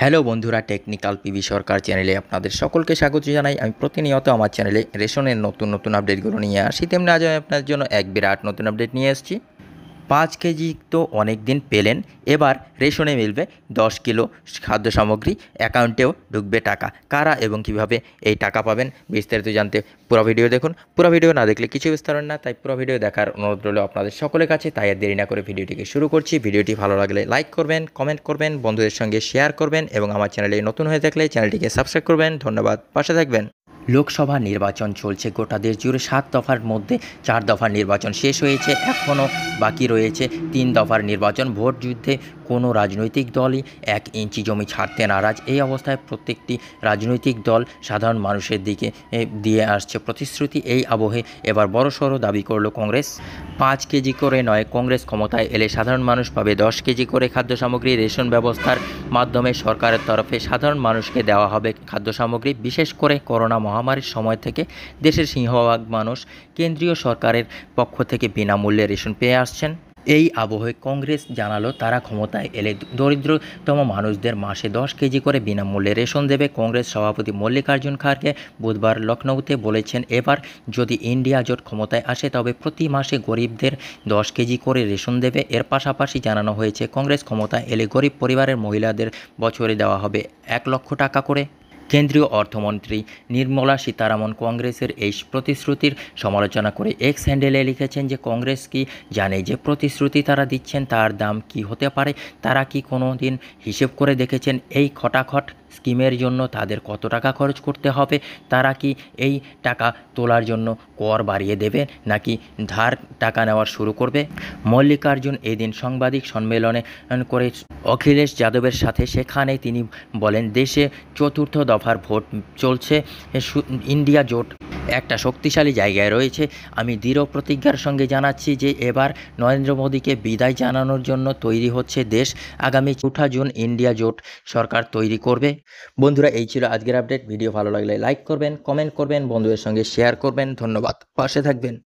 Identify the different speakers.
Speaker 1: Hello বন্ধুরা, technical PB সরকার চ্যানেলে আপনাদের সকলকে স্বাগত জানাই। আমি প্রতিনিয়ত আমার চ্যানেলে রেশনের নতুন আপডেটগুলো নিয়ে আসি। তেমনি আজ আমি আপনাদের জন্য এক বিরাট নতুন আপডেট নিয়ে এসেছি। 5 কেজি তো অনেক দিন পেলেন, এবার রেশনে মিলবে 10 কিলো খাদ্য সামগ্রী, অ্যাকাউন্টেও ঢুকবে টাকা। কারা এবং কিভাবে এই টাকা পাবেন বিস্তারিত জানতে পুরো ভিডিও দেখুন। পুরো ভিডিও না দেখলে কিছু বুঝতে পারবেন না, তাই পুরো ভিডিও দেখার অনুরোধ রইল আপনাদের সকলের কাছে। তাই আর দেরি না করে ভিডিওটিকে শুরু করছি। ভিডিওটি ভালো লাগলে লাইক করবেন, কমেন্ট করবেন, বন্ধুদের সঙ্গে শেয়ার করবেন এবং আমার চ্যানেলে নতুন হয়ে থাকলে চ্যানেলটিকে সাবস্ক্রাইব করবেন। ধন্যবাদ, পাশে থাকবেন। লোকসভা নির্বাচন চলছে গোটা দেশ জুড়ে। 7 দফার মধ্যে 4 দফার নির্বাচন শেষ হয়েছে, এখনও বাকি রয়েছে 3 দফার নির্বাচন। ভোট যুদ্ধে কোনো রাজনৈতিক দলই 1 ইঞ্চি জমি ছাড়তে নারাজ। এই অবস্থায় প্রত্যেকটি রাজনৈতিক দল সাধারণ মানুষের দিকে দিয়ে আসছে প্রতিশ্রুতি। এই আবহে এবার বড়সড় দাবি করল কংগ্রেস। 5 কেজি করে নয়, কংগ্রেস ক্ষমতায় এলে সাধারণ মানুষ পাবে 10 কেজি করে খাদ্য সামগ্রী। রেশন ব্যবস্থার মাধ্যমে সরকারের তরফে সাধারণ মানুষকে দেওয়া হবে খাদ্য সামগ্রী। বিশেষ করে করোনা মহামারীর সময় থেকে দেশের সিংহভাগ মানুষ কেন্দ্রীয় সরকারের পক্ষ থেকে বিনামূল্যে রেশন পেয়ে আসছেন। এই আবহে কংগ্রেস জানালো তারা ক্ষমতায় এলে দরিদ্রতম মানুষদের মাসে 10 কেজি করে বিনামূল্যে রেশন দেবে। কংগ্রেস সভাপতি মল্লিকার্জুন খাড়গে বুধবার লখনৌতে বলেছেন, এবার যদি ইন্ডিয়া জোট ক্ষমতায় আসে তবে প্রতি মাসে গরিবদের 10 কেজি করে রেশন দেবে। এর পাশাপাশি জানানো হয়েছে কংগ্রেস ক্ষমতায় এলে গরিব পরিবারের মহিলাদের বছরে দেওয়া হবে 1 লক্ষ টাকা করে। কেন্দ্রীয় অর্থমন্ত্রী নির্মলা সীতারামন কংগ্রেসের এই প্রতিশ্রুতির সমালোচনা করে এক্স হ্যান্ডেলে লিখেছেন যে কংগ্রেস কি জানে যে প্রতিশ্রুতি তারা দিচ্ছেন তার দাম কি হতে পারে? তারা কি কোনো দিন হিসেব করে দেখেছেন এই খটাখট স্কিমের জন্য তাদের কত টাকা খরচ করতে হবে? তারা কি এই টাকা তোলার জন্য কর বাড়িয়ে দেবে নাকি ধার টাকা নেওয়া শুরু করবে? মল্লিকার্জুন এদিন সাংবাদিক সম্মেলনে করে অখিলেশ যাদবের সাথে। সেখানে তিনি বলেন, দেশে 4র্থ দফার ভোট চলছে। ইন্ডিয়া জোট একটা শক্তিশালী জায়গায় রয়েছে। আমি দৃঢ় প্রতিজ্ঞার সঙ্গে জানাচ্ছি যে এবার নরেন্দ্র মোদীকে বিদায় জানানোর জন্য তৈরি হচ্ছে দেশ। আগামী 4 জুন ইন্ডিয়া জোট সরকার তৈরি করবে। বন্ধুরা, এই ছিল আজকের আপডেট। ভিডিও ভালো লাগলে লাইক করবেন, কমেন্ট করবেন, বন্ধুদের সঙ্গে শেয়ার করবেন। ধন্যবাদ, পাশে থাকবেন।